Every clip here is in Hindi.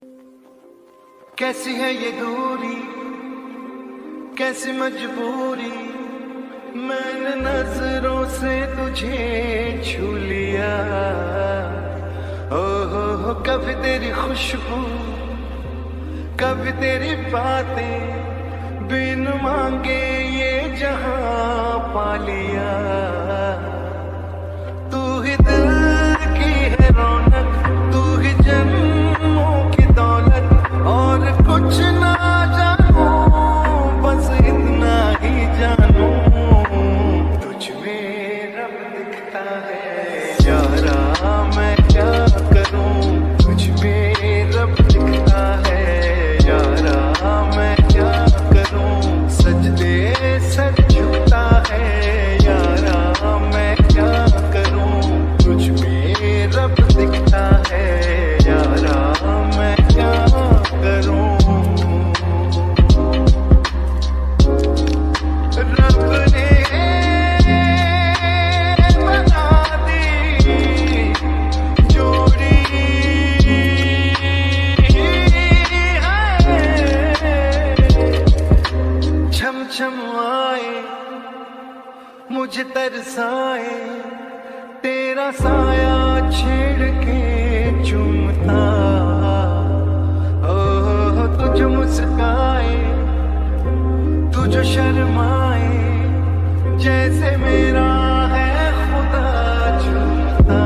कैसी है ये दूरी, कैसी मजबूरी, मैंने नजरों से तुझे छू लिया। हो कभी तेरी खुशबू, कभी तेरी बातें, बिन मांगे ये जहां पा लिया। तू ही दिल की है रौनक, तू ही जन्मों की दौलत, और कुछ ना जानू, बस इतना ही जानू, तुझ में रब दिखता है यारा, मैं क्या करूं, तुझ में रब दिखता है यारा, मैं क्या करूं, सजदे सर झुकता है यारा, मैं क्या करूं, तुझ में रब दिखता है यारा, मैं क्या करूं। रब ने बना दी जोड़ी है, छम छम आए मुझे तरसाए, तेरा साया छेड़ के चूमता, ओ तुझ मुस्काए, तुझ शर्माए, जैसे मेरा है खुदा झूमता।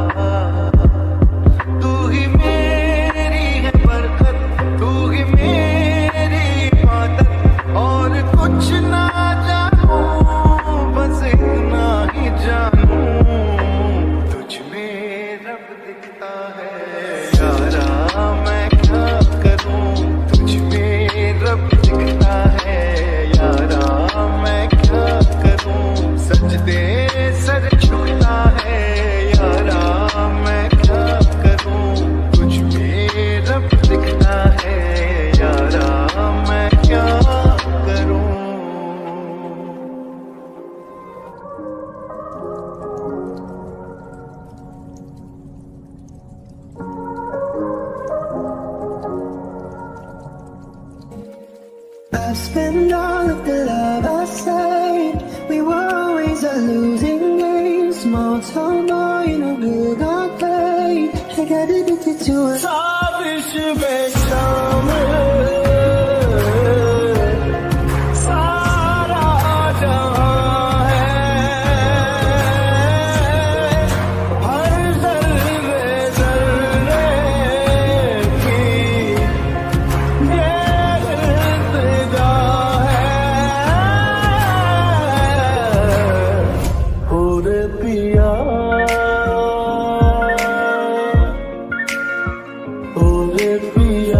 तू ही मेरी है बरकत, तू ही मेरी इबादत, और कुछ ना जानू, बस इतना ही जानू, तुझ में रब दिखता है यारा, मैं क्या करूं, तुझ में रब दिखता है यारा, मैं क्या करूं, सजदे सर झुकता है यारा, मैं क्या करूं, तुझ में रब दिखता है यारा, मैं क्या करूं। I spent all of the love I saved. We were always a losing game. Small town boy in a big arcade. I got addicted to it. साजिश बेशर्म सारा जहां है, हर ज़र्रे ज़र्रे की ये इल्तिजा है, ओ रे पिया, ओ रे पिया।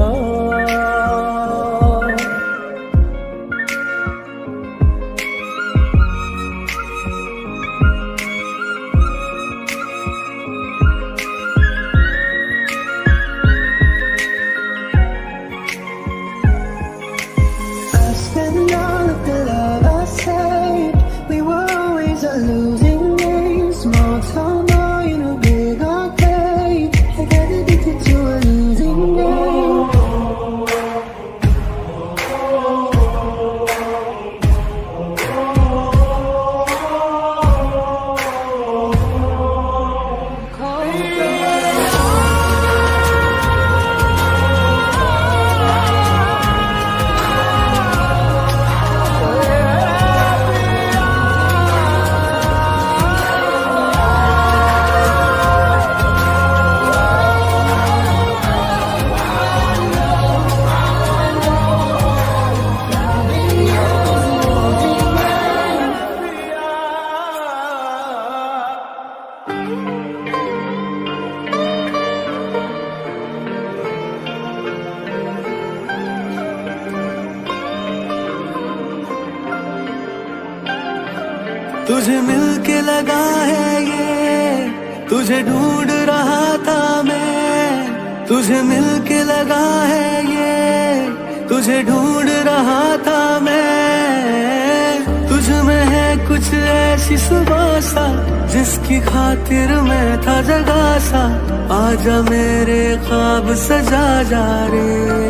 I spent all of the love I saved. We were always a losing game. Small town boy in a big arcade. I got addicted to a losing game. तुझे मिलके लगा है ये, तुझे ढूंढ रहा था मैं, तुझे मिलके लगा है ये, तुझे ढूंढ रहा था मैं, तुझ में है कुछ कुछ ऐसी सुबह सा जिसकी खातिर मैं था जगा सा, आजा मेरे ख्वाब सजा जा रे।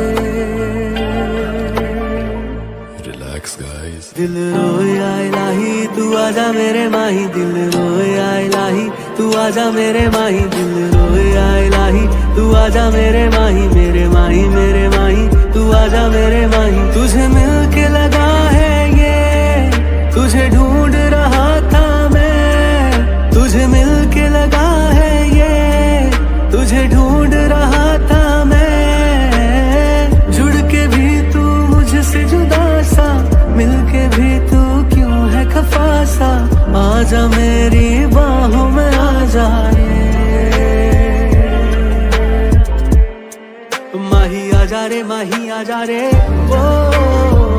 Relax guys. दिल रोया इलाही तू आजा मेरे माही, दिल रोया इलाही तू आजा मेरे माही, दिल रोया इलाही तू आजा मेरे माही, मेरे माही मेरे माही तू आजा मेरे माही। तुझे मिल के लगा है ये, तुझे ढूंढ रहा था मैं, तुझे मिल के लगा है ये, तुझे ढूंढ रहा था मैं। जुड़ के भी तू मुझसे जुदा सा, मिल के भी तू क्यों है खफा सा, आजा मेरी बाहों में आ जा रे। माही आजा रे, माही आजा रे, ओ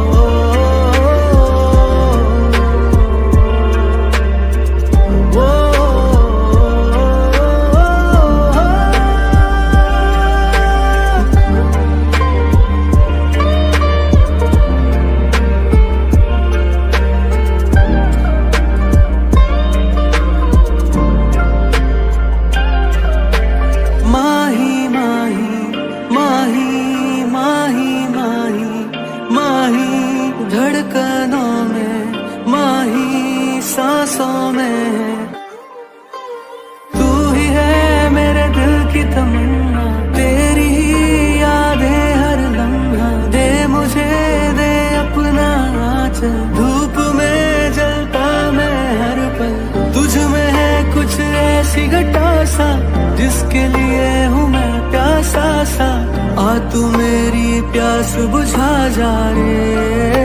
धड़कनों में माही, सांसों में तू ही है मेरे दिल की तमन्ना, तेरी ही यादें हर लम्हा। दे मुझे दे अपना आंचल, धूप में जलता मैं हर पल, तुझ में है कुछ ऐसी घटा सा जिसके लिए हूँ मैं प्यासा सा, आ तू मेरी प्यास बुझा जा रे।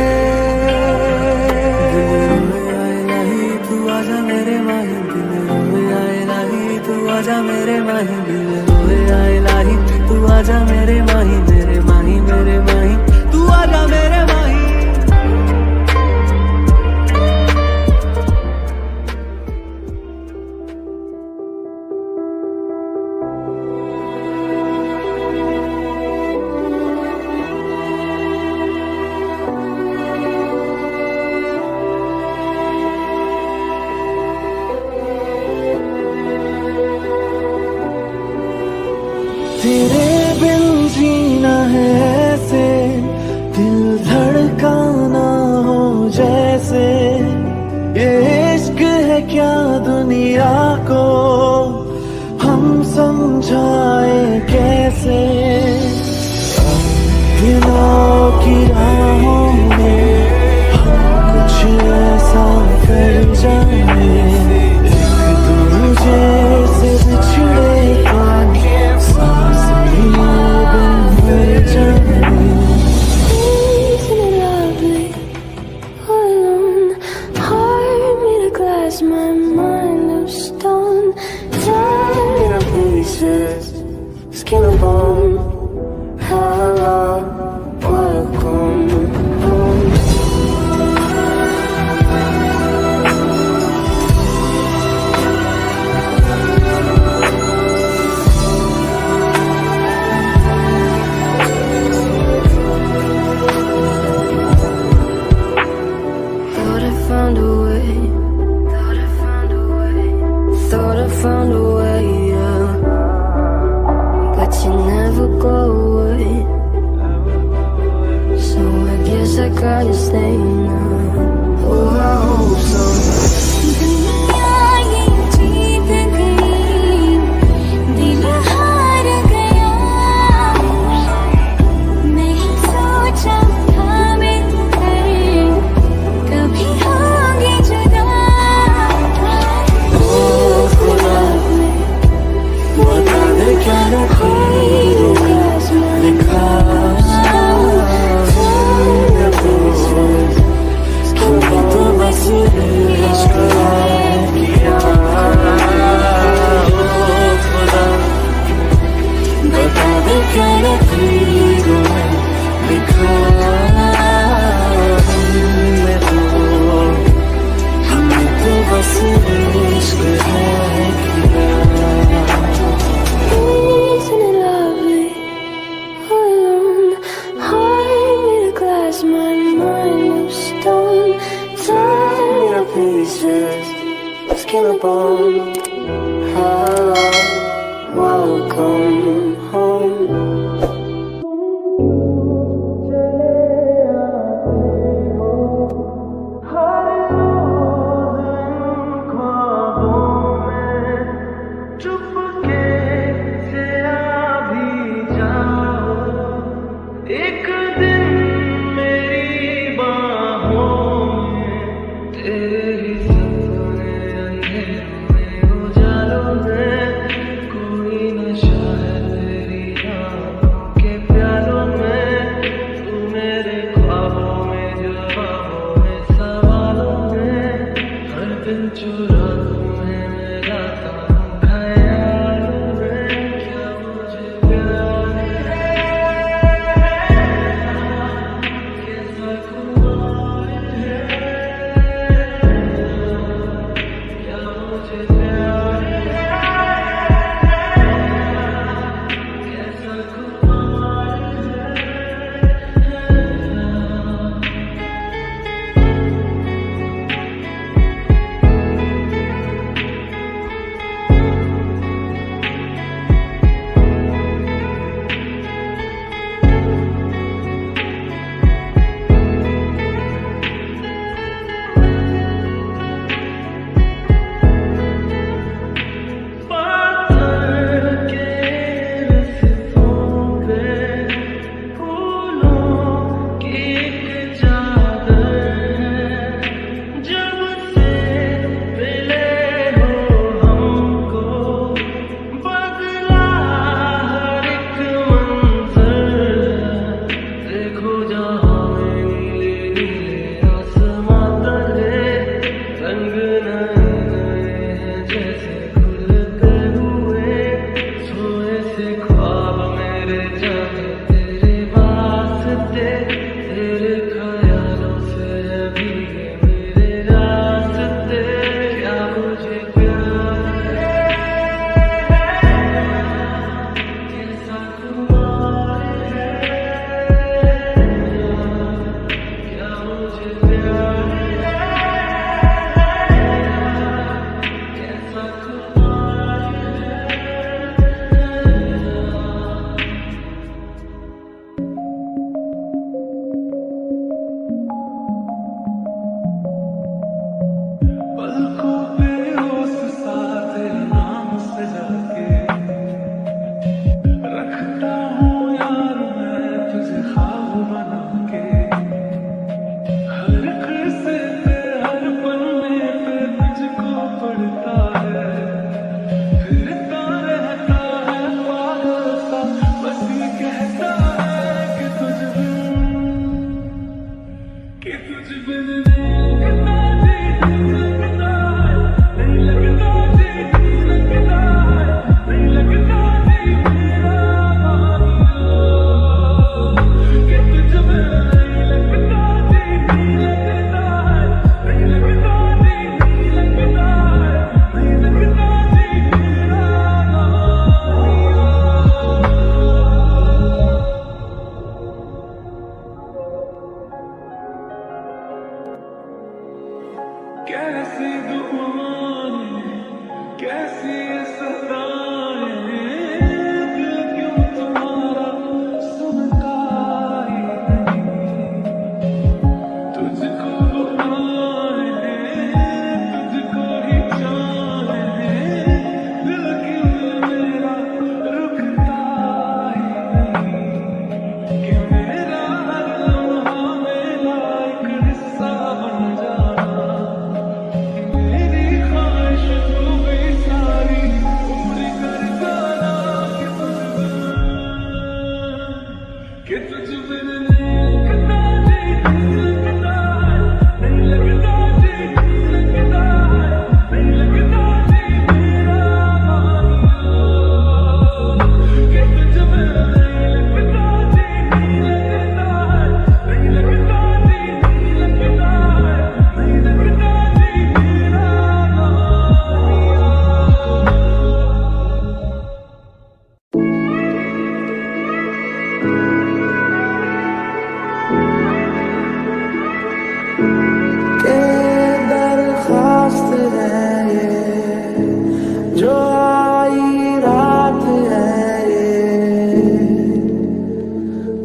आजा मेरे माही, दिल रोया इलाही तू आजा मेरे माही, मेरे माही मेरे माही तू आजा मेरे माही। तेरे बिन जी pieces, skin and bone. Welcome home.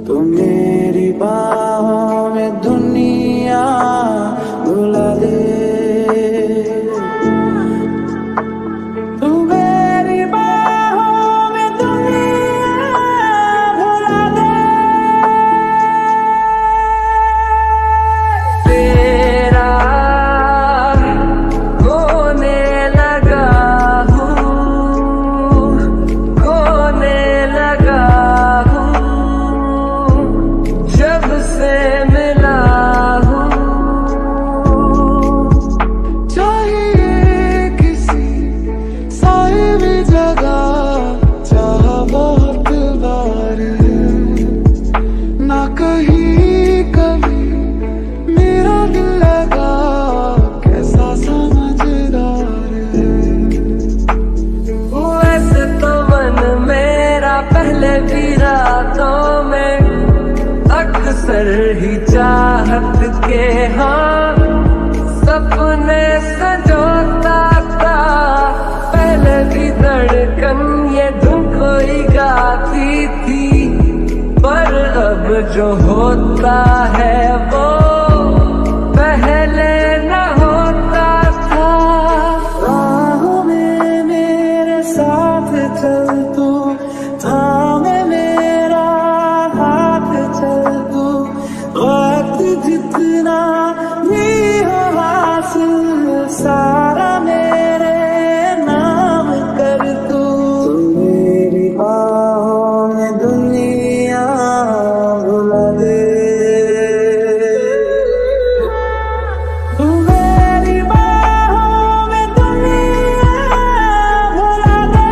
तू मेरी बाहों में दुनिया भुला दे, तू मेरी बाहों में दुनिया भुला दे। तेरा खोने लगा हूँ, खोने लगा हूँ, जब से मिला हूँ। चाहिए किसी साहिबी जगह, चाह बहुत बार है, ना कहीं कभी मेरा दिल लगा, कैसा समझदार है। वैसे तो मन मेरा पहले भी रातों में अक्सर ही चाहत के हाँ सपने संजोता था। पहले भी धड़कन ये धुन कोई गाती थी, पर अब जो होता है वो पहले न होता था। राहों में मेरे साथ चल तू, थामे मेरा हाथ चल तू, वक्त जितना भी हो हासिल सारा मेरे नाम कर तू। मेरी बाहों में दुनिया भुला दे, तू मेरी बाहों में दुनिया भुला दे।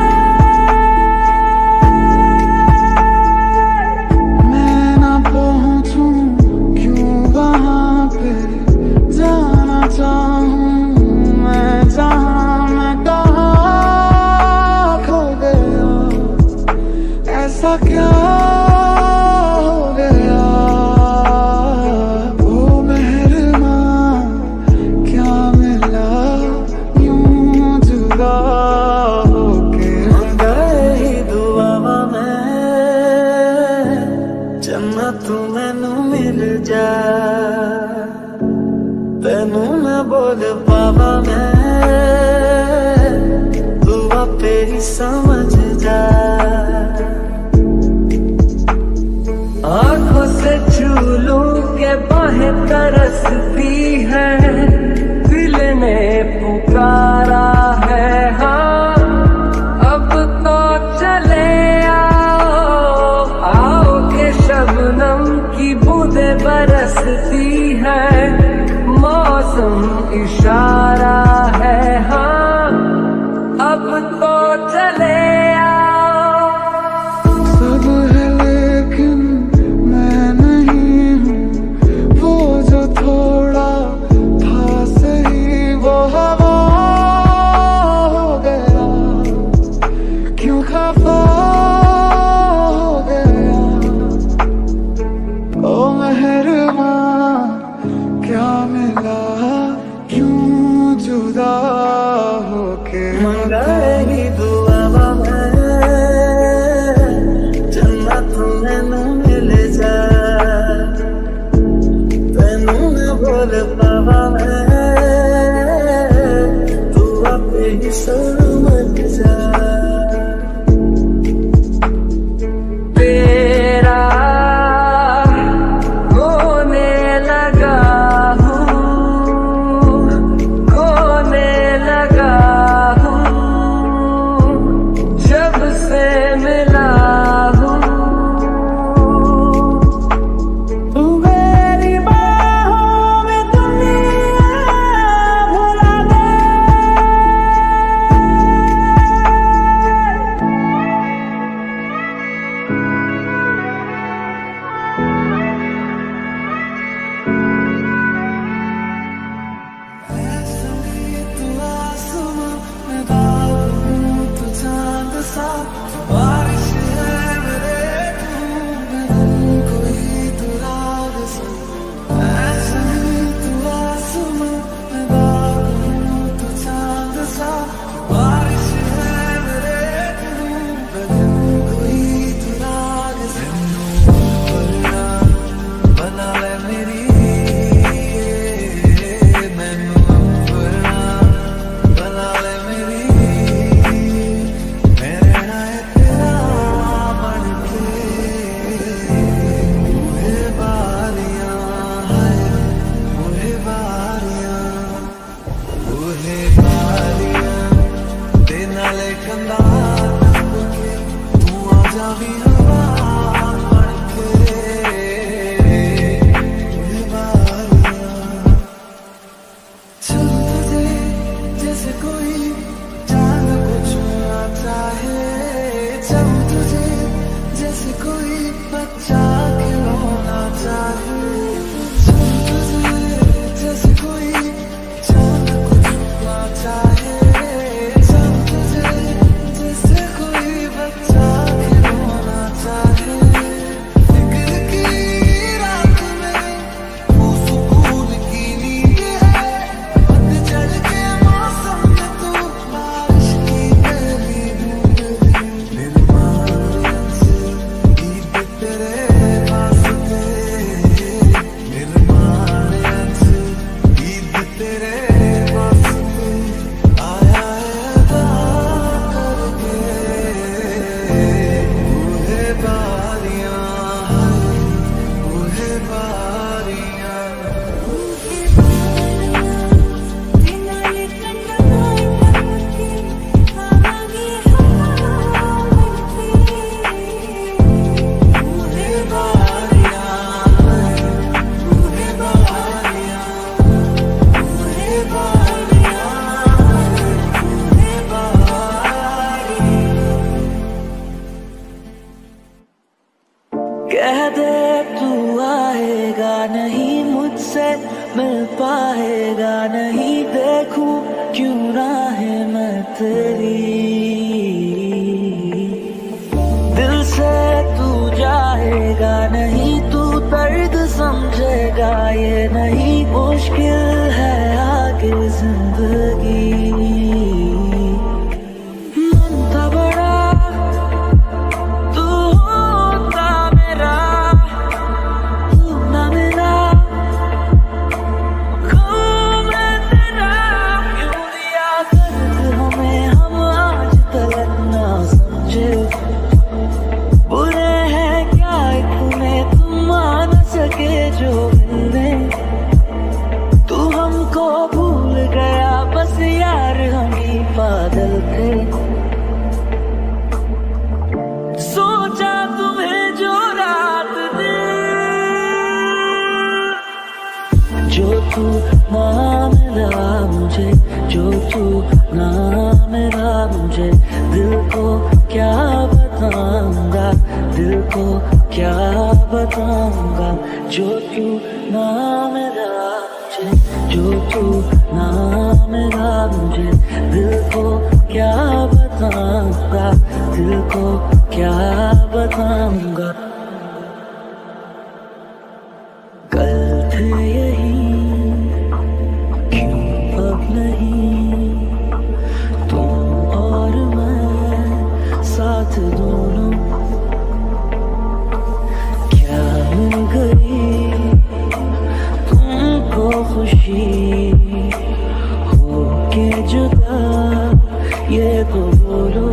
मैं ना पहुंचूं क्यों वहां पे, जाना चाहूं मैं जहां, मैं कहाँ खो गया, ऐसा क्या हो गया। ओ मेहरबान क्या मिला यूं जुदा होके। गई दुआ में जन्नत मैनू मिल जा, तेनू मैं बोल पावा मैं, तू आपे ही समझ जा। आंखों से छू लूं के बाहें तरसती है, दिल ने पुकारा है हाँ अब तो चले आओ, आओ के शबनम की बूंदें बरसती है, मौसम इशारा है हाँ अब तो चले आओ। सब है लेकिन मैं नहीं हूँ, वो जो थोड़ा था सही वो हवा हो गया, क्यों खफा हो गया। ओ मेहरबान क्या मिला क्यों जुदा होके। मंगाई दुआ में जन्नत मैनू मिल जा, तेनू मैं बोल पावा मैं, तू आपे ही समझ जा। तेरा खोने लगा हूँ, खोने लगा हूँ, जब से मिला हूँ। तू मेरी बाहों में दुनिया तू आएगा नहीं, मुझसे मिल पाएगा नहीं, देखूं क्यों राहें मैं तेरी। दिल से तू जाएगा नहीं, तू दर्द समझेगा ये नहीं, मुश्किल है आगे जिंदगी। मन था बड़ा तू होता मेरा, तू ना मिला खूब मैं तेरा। क्यों दिया दर्द हमें हम आज तक ना समझे, बुरे हैं क्या इतने तुम मान सके जो मिलने। तू हमको भूल गया बस यार हम ही पागल थे। सोचा तुम्हें जो रात दे, जो तू ना मिला मुझे, जो तू ना मिला मुझे, दिल को क्या बताऊंगा, दिल को क्या बताऊंगा। जो तू ना मिला मुझे, जो तू ना मिला मुझे, दिल को क्या बताऊंगा, दिल को क्या बताऊंगा। कल थे यही क्यों अब नहीं, तुम और मैं साथ दोनों। क्या मिल गई तुमको खुशी हो के जुदा, ये तो बोलो।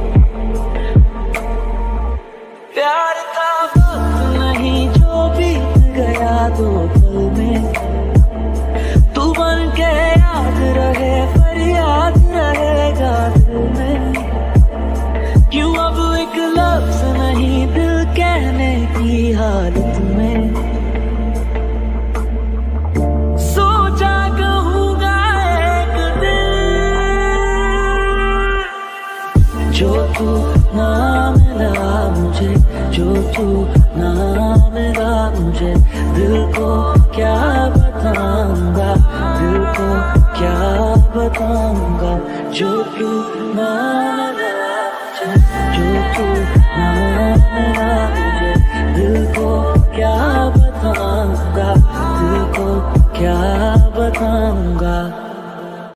प्यार का वक्त नहीं जो बीत गया दो पल में, तू बन के याद रहे फरियाद रहेगा दिल में। क्यों अब एक लफ्ज नहीं दिल कहने की हालत में, सोचा कहूँगा एक दिन। जो तू ना मिला मुझे, जो तू ना मिला मुझे, दिल को क्या बताऊंगा, दिल को क्या बताऊंगा। जो तू ना मिला मुझे, जो तू ना मिला मुझे, दिल को क्या बताऊंगा, दिल को क्या बताऊंगा।